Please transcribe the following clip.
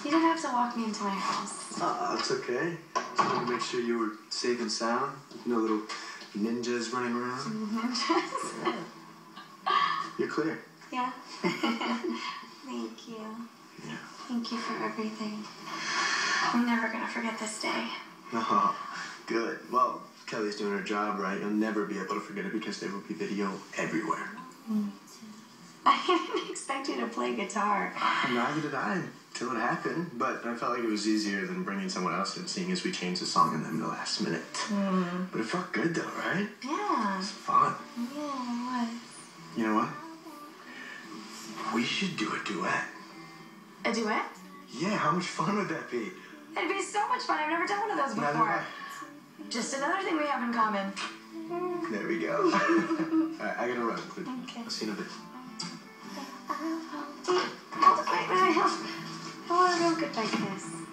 You didn't have to walk me into my house. It's okay. I wanted to make sure you were safe and sound. No little ninjas running around. Ninjas? You're clear. Yeah. Thank you. Yeah. Thank you for everything. I'm never gonna forget this day. Oh, good. Well, Kelly's doing her job right. You'll never be able to forget it because there will be video everywhere. I didn't expect you to play guitar. Neither did I until it happened, but I felt like it was easier than bringing someone else in, seeing as we changed the song in them the last minute. But it felt good though, right? Yeah. It's fun. Yeah, it was. You know what? We should do a duet. A duet? Yeah, how much fun would that be? It'd be so much fun. I've never done one of those before. Just another thing we have in common. There we go. Alright, I gotta run. Okay. I'll see you in a bit. Wait, I want a real goodbye kiss.